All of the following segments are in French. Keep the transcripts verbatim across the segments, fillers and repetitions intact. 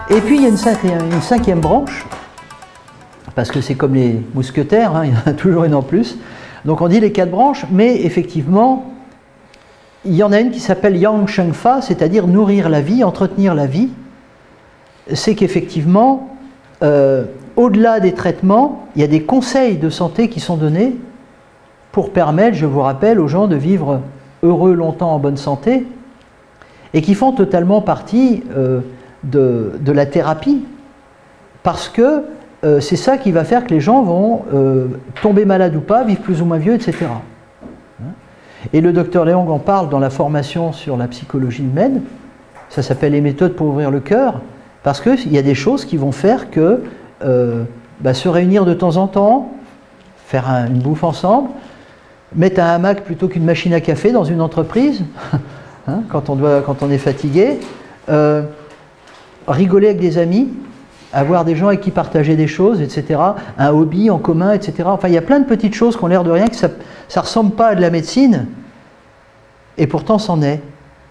Et puis il y a une cinquième, une cinquième branche, parce que c'est comme les mousquetaires, hein, il y en a toujours une en plus. Donc on dit les quatre branches, mais effectivement, il y en a une qui s'appelle Yang Sheng Fa, c'est-à-dire nourrir la vie, entretenir la vie. C'est qu'effectivement, euh, au-delà des traitements, il y a des conseils de santé qui sont donnés pour permettre, je vous rappelle, aux gens de vivre heureux longtemps en bonne santé, et qui font totalement partie euh, de, de la thérapie, parce que euh, c'est ça qui va faire que les gens vont euh, tomber malades ou pas, vivre plus ou moins vieux, et cetera. Et le docteur Leong en parle dans la formation sur la psychologie humaine, ça s'appelle les méthodes pour ouvrir le cœur, parce qu'il y a des choses qui vont faire que euh, bah, se réunir de temps en temps, faire un, une bouffe ensemble, mettre un hamac plutôt qu'une machine à café dans une entreprise, hein, quand, on doit, quand on est fatigué, euh, rigoler avec des amis, avoir des gens avec qui partager des choses, et cetera, un hobby en commun, et cetera. Enfin, il y a plein de petites choses qui ont l'air de rien, que ça ne ressemble pas à de la médecine, et pourtant c'en est.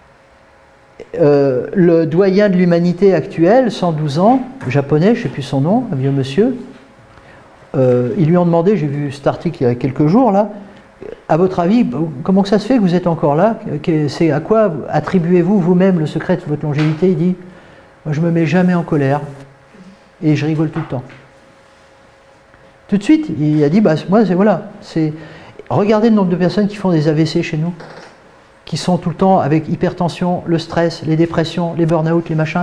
Euh, le doyen de l'humanité actuelle, cent douze ans, japonais, je ne sais plus son nom, un vieux monsieur, euh, ils lui ont demandé, j'ai vu cet article il y a quelques jours là, à votre avis, comment que ça se fait que vous êtes encore là? C'est à quoi attribuez-vous vous-même le secret de votre longévité? Il dit, moi je ne me mets jamais en colère et je rigole tout le temps. Tout de suite, il a dit, bah, moi c'est voilà, c'est regardez le nombre de personnes qui font des A V C chez nous, qui sont tout le temps avec hypertension, le stress, les dépressions, les burn-out, les machins.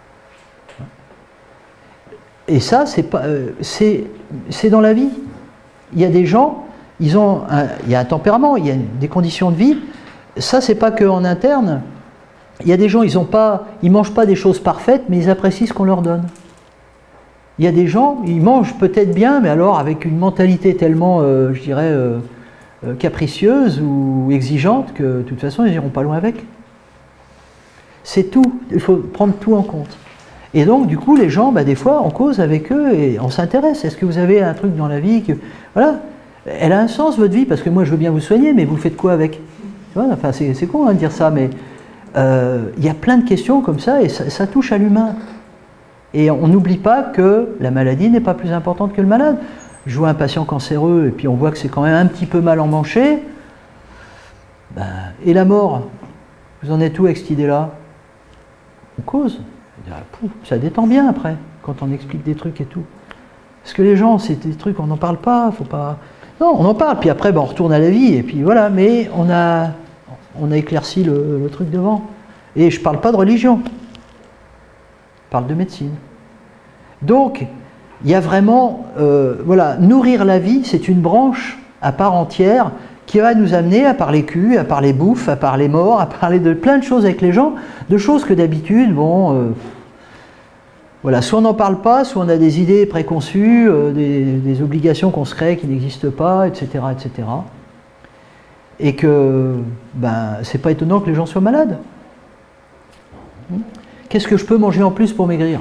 Et ça, c'est pas, euh, c'est, c'est dans la vie. Il y a des gens, ils ont un, il y a un tempérament, il y a des conditions de vie. Ça, c'est pas qu'en interne. Il y a des gens, ils ont pas, ils mangent pas des choses parfaites, mais ils apprécient ce qu'on leur donne. Il y a des gens, ils mangent peut-être bien, mais alors avec une mentalité tellement, euh, je dirais, euh, euh, capricieuse ou exigeante que de toute façon, ils n'iront pas loin avec. C'est tout. Il faut prendre tout en compte. Et donc, du coup, les gens, bah, des fois, on cause avec eux et on s'intéresse. Est-ce que vous avez un truc dans la vie que, voilà, elle a un sens, votre vie, parce que moi, je veux bien vous soigner, mais vous faites quoi avec? Tu vois, enfin, c'est, c'est con hein, de dire ça, mais euh, il y a plein de questions comme ça et ça, ça touche à l'humain. Et on n'oublie pas que la maladie n'est pas plus importante que le malade. Je vois un patient cancéreux et puis on voit que c'est quand même un petit peu mal emmanché. Ben, et la mort? Vous en êtes où avec cette idée-là? On cause. Ça détend bien après, quand on explique des trucs et tout. Parce que les gens, c'est des trucs, on n'en parle pas, faut pas... Non, on en parle, puis après, ben, on retourne à la vie, et puis voilà, mais on a, on a éclairci le, le truc devant. Et je ne parle pas de religion. Je parle de médecine. Donc, il y a vraiment, euh, voilà, nourrir la vie, c'est une branche à part entière qui va nous amener à parler cul, à parler bouffe, à parler mort, à parler de plein de choses avec les gens, de choses que d'habitude, bon, euh, voilà, soit on n'en parle pas, soit on a des idées préconçues, euh, des, des obligations qu'on se crée qui n'existent pas, et cetera, et cetera. Et que, ben, c'est pas étonnant que les gens soient malades. Qu'est-ce que je peux manger en plus pour maigrir?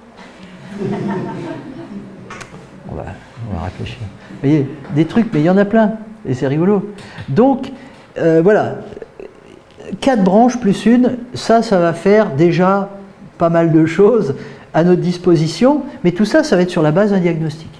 on, va, on va réfléchir. Vous voyez, des trucs, mais il y en a plein, et c'est rigolo. Donc, euh, voilà, quatre branches plus une, ça, ça va faire déjà pas mal de choses à notre disposition, mais tout ça, ça va être sur la base d'un diagnostic.